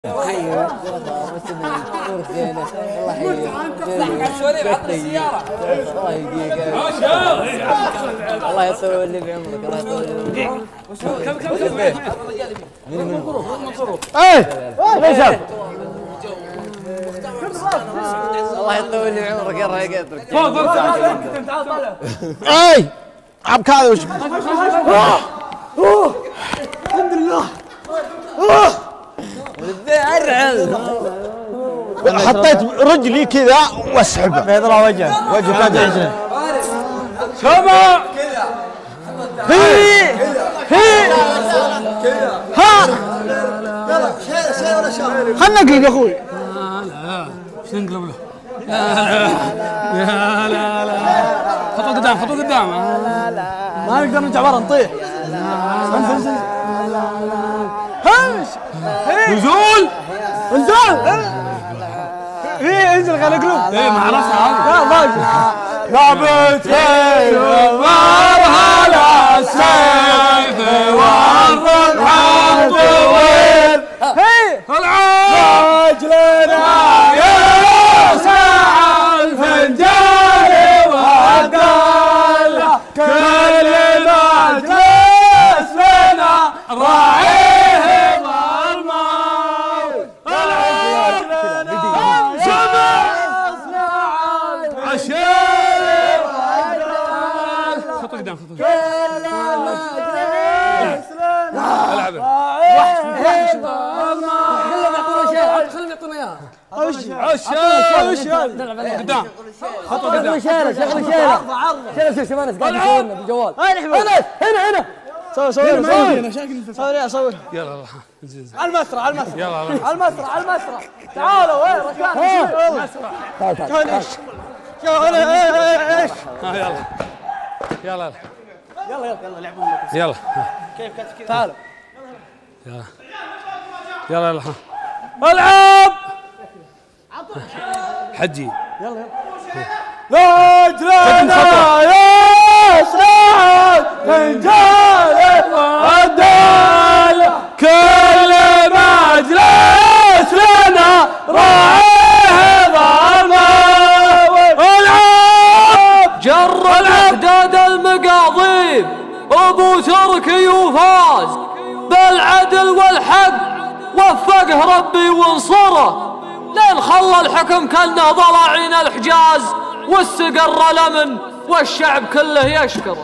حيو مسلمين ورثينا الله يحييك صح السواليف عطني السيارة الله يهديك الله يطول لي بعمرك الله يطول لي بعمرك كم ايه ليش الله يطول لي بعمرك يا رايق اترك تعال طلع اي عبك هذا وش الحمد لله حطيت رجلي كذا واسحبه بيضرب وجهه وجهه شباب هي ها يلا شيل ولا شيل خلنا نقلب يا اخوي لا شو نقلب له لا خطوه قدام خطوه قدام ما نقدر نرجع ورا نطيح انزل نزول انزل خلينا نقلب ايه مع راسها لعبت ومرها على السيف والرمح طويل راجلنا يسع الفنجان والدلة كل مجلس لنا راعيه والموت خطوه قدام خطوه خلهم يعطونا اياها قدام خطوه قدام شيله شوف شمانس قاعد يصورنا بالجوال هنا صور يلا على المسرح يلا على المسرح تعالوا وين ركان يلا يلا يلا كيف كذا تعالوا يلا العب حجي لاجلنا يا سعد فنجان والدلة كل مجلس لنا راعيه ظلمه العب جر الأعداد المقاضيب أبو تركي وفاز بالعدل والحق وفقه ربي وانصره لين خلى الحكم كأنه ضلاعين الحجاز واستقر لمن والشعب كله يشكره.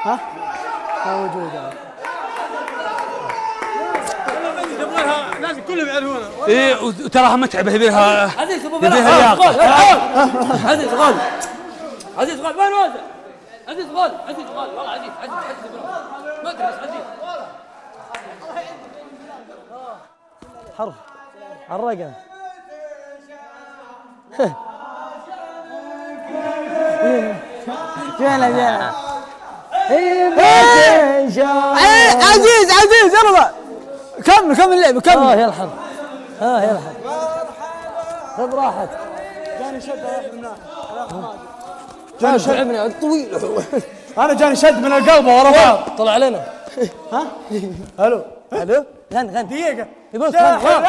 ها؟ ما موجود. لازم كلهم يعرفونه. ايه وتراها متعبه يبيها عزيز ابو يبيها عزيز غال عزيز غال وين وازع؟ عزيز غال والله عزيز ما ادري بس عزيز حرف على الرقم. جينا عزيز يلا كمل اللعب كمل. يلا حرف يلا حرف خذ راحت. جاني شد جاني شد طويل. انا جاني شد من القلب ورا بعض. طلع علينا. ها الو غن دقيقة يقول سحر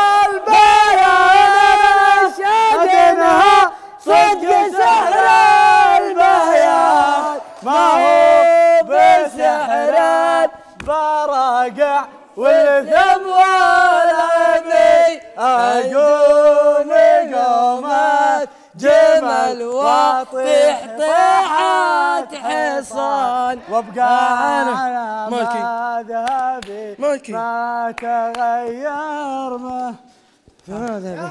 البيان شدناها صدق سحر البيان ما هو بسحر البرقع والثم والذي عيون قومت جمل وطيح طيحات حصان وابقى انا ما ذهبي ما تغير ما ذهبي.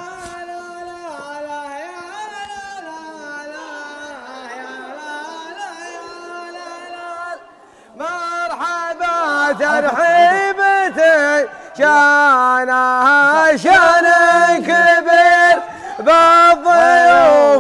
مرحبا ترحيبتي شانها شان كبير بالضيوف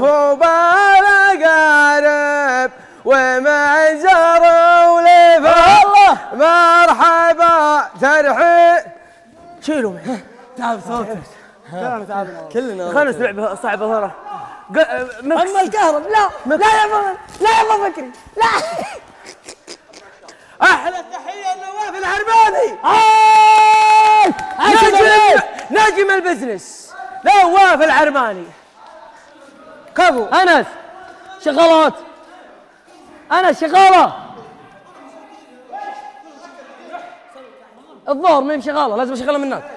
وبالأقارب ومنزر ولفا. مرحبا ترحيب شيلوا معي تعب صوتك كلنا خلنا نستوعب صعبة ثرى. اما الكهرب لا يا فكري لا. احلى تحيه لنواف العرباني نجم البزنس نواف العرباني. كفو انس شغالات انس شغاله الظهر ما هي شغاله لازم اشغلها من هناك.